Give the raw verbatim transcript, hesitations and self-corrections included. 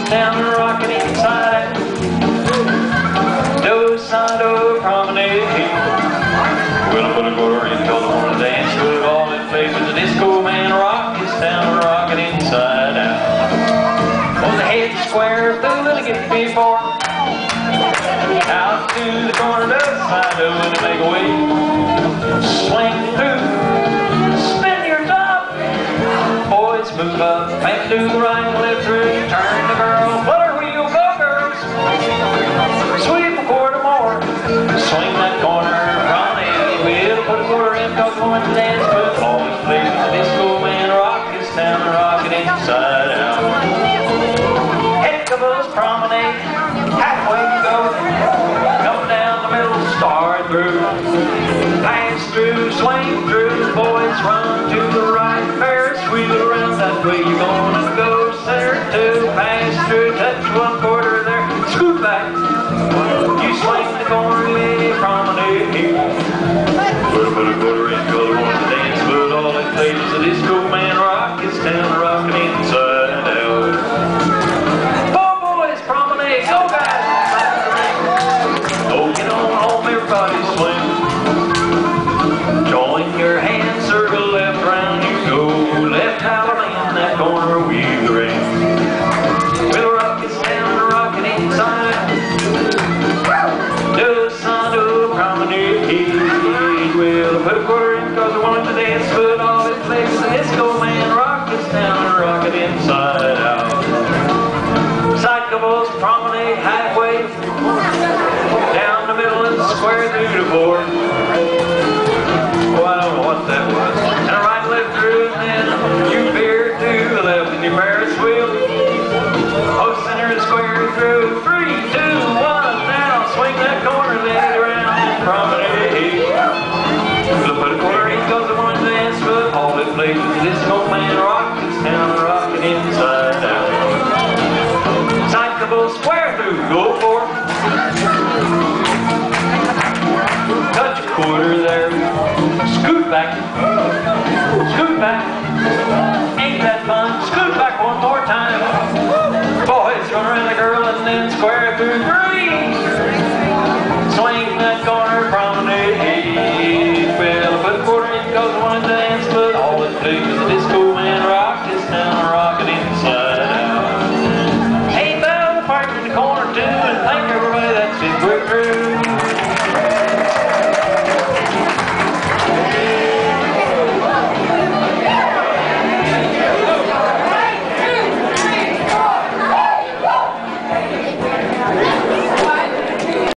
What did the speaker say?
down and rocking inside out. Do side do promenade. Well, I put a quarter in, cause I wanna dance with all that plays with the disco man. Rock this town, rocking inside out. Well, the head square through, let me get before. Out to the corner, to the side do, and make a way. Swing through, spin your top. Boys move up, back to the right, left through, turn the girl, put her wheel, go girls. Sweep a quarter more, swing that corner, promenade. We'll put a quarter in, cause we're going to dance, but always play with the disco man. Rock this town, rock it inside out. Heck of us promenade, halfway to go. Come down the middle, start through, pass through, swing through. Boys run to the right, Ferris wheel around, that way you're gonna go. Center two, pass through, touch one quarter there, scoot back. You swing the corner, lady, promenade. We'll put a quarter in, cause we want to dance, but all that plays is the disco man. Rock this town, rockin' inside out. Four boys promenade, go guys! Oh, get on home, everybody swing. Join your hands, circle left, round you go. Left Halloween, that corner wheel the ring. We'll rock this town, rockin' inside out. Do son, do promenade. We'll put a quarter in, cause we want to dance, but all it plays is the disco man. Rock this town, rockin' inside out. Cyclables promenade halfway, down the middle and square through the board. Oh, I don't know what that was. And a right, left through, and then you veer to the left in your Ferris wheel. Oh, center and square through. Three, two, one, now swing that corner, leg around and promenade. We'll put a quarter in, cause I want to dance, but all it plays is the disco man. Rock this town, rockin' inside out. Cyclable square through, go for it. Touch a quarter there, scoot back, scoot back. Ain't that fun? Scoot back one more time. Boys run around the girl and then square through three.